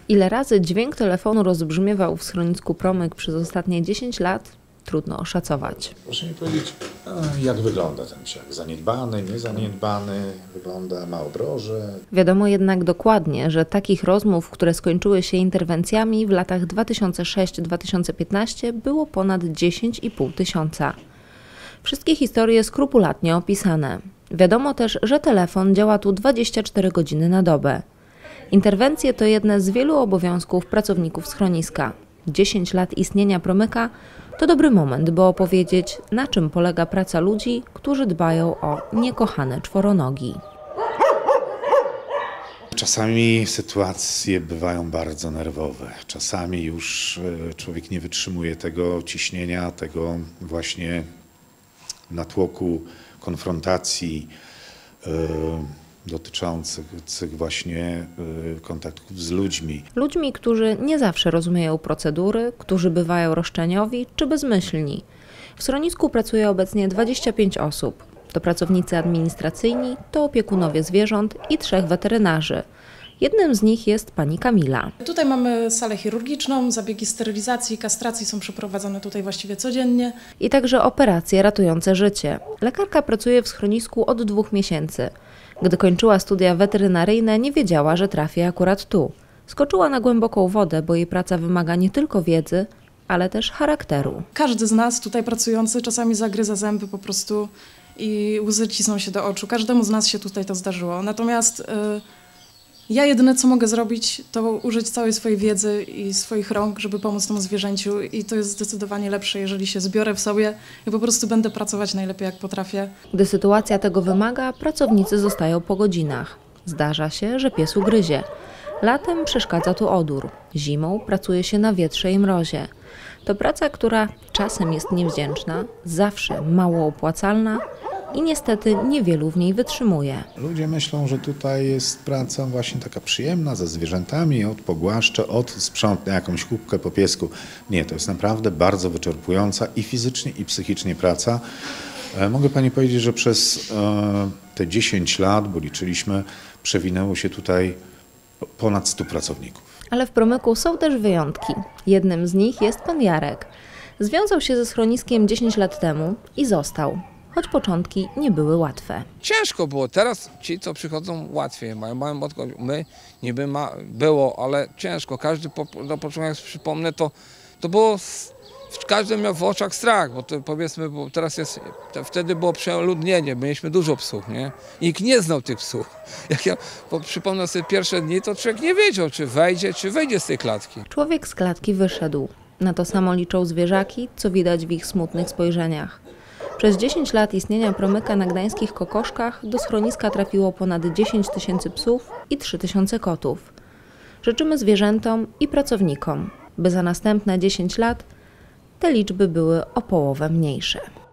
Ile razy dźwięk telefonu rozbrzmiewał w schronisku Promyk przez ostatnie 10 lat, trudno oszacować. Proszę mi powiedzieć, jak wygląda ten psiak? Zaniedbany, niezaniedbany? Wygląda, ma obroże? Wiadomo jednak dokładnie, że takich rozmów, które skończyły się interwencjami w latach 2006-2015 było ponad 10,5 tysiąca. Wszystkie historie skrupulatnie opisane. Wiadomo też, że telefon działa tu 24 godziny na dobę. Interwencje to jedne z wielu obowiązków pracowników schroniska. 10 lat istnienia Promyka to dobry moment, by opowiedzieć, na czym polega praca ludzi, którzy dbają o niekochane czworonogi. Czasami sytuacje bywają bardzo nerwowe. Czasami już człowiek nie wytrzymuje tego ciśnienia, tego właśnie natłoku konfrontacji dotyczących właśnie kontaktów z ludźmi. Ludźmi, którzy nie zawsze rozumieją procedury, którzy bywają roszczeniowi czy bezmyślni. W schronisku pracuje obecnie 25 osób. To pracownicy administracyjni, to opiekunowie zwierząt i 3 weterynarzy. Jednym z nich jest pani Kamila. Tutaj mamy salę chirurgiczną, zabiegi sterylizacji, kastracji są przeprowadzane tutaj właściwie codziennie. I także operacje ratujące życie. Lekarka pracuje w schronisku od 2 miesięcy. Gdy kończyła studia weterynaryjne, nie wiedziała, że trafi akurat tu. Skoczyła na głęboką wodę, bo jej praca wymaga nie tylko wiedzy, ale też charakteru. Każdy z nas tutaj pracujący czasami zagryza zęby po prostu i łzy cisną się do oczu. Każdemu z nas się tutaj to zdarzyło. Natomiast ja jedyne, co mogę zrobić, to użyć całej swojej wiedzy i swoich rąk, żeby pomóc temu zwierzęciu i to jest zdecydowanie lepsze, jeżeli się zbiorę w sobie i po prostu będę pracować najlepiej, jak potrafię. Gdy sytuacja tego wymaga, pracownicy zostają po godzinach. Zdarza się, że pies ugryzie. Latem przeszkadza tu odór. Zimą pracuje się na wietrze i mrozie. To praca, która czasem jest niewdzięczna, zawsze mało opłacalna i niestety niewielu w niej wytrzymuje. Ludzie myślą, że tutaj jest praca właśnie taka przyjemna, ze zwierzętami, od pogłaszczę, od sprzątnę jakąś kubkę po piesku. Nie, to jest naprawdę bardzo wyczerpująca i fizycznie, i psychicznie praca. Mogę pani powiedzieć, że przez te 10 lat, bo liczyliśmy, przewinęło się tutaj ponad 100 pracowników. Ale w Promyku są też wyjątki. Jednym z nich jest pan Jarek. Związał się ze schroniskiem 10 lat temu i został. Choć początki nie były łatwe. Ciężko było, teraz ci, co przychodzą, łatwiej mają odchodzić. My niby było, ale ciężko. Każdy do początku, jak przypomnę, to było, każdy miał w oczach strach, bo to powiedzmy, bo teraz jest, wtedy było przeludnienie, mieliśmy dużo psów, nie? I nikt nie znał tych psów. Jak ja przypomnę sobie pierwsze dni, to człowiek nie wiedział, czy wejdzie z tej klatki. Człowiek z klatki wyszedł. Na to samo liczą zwierzaki, co widać w ich smutnych spojrzeniach. Przez 10 lat istnienia Promyka na gdańskich Kokoszkach do schroniska trafiło ponad 10 tysięcy psów i 3 tysiące kotów. Życzymy zwierzętom i pracownikom, by za następne 10 lat te liczby były o połowę mniejsze.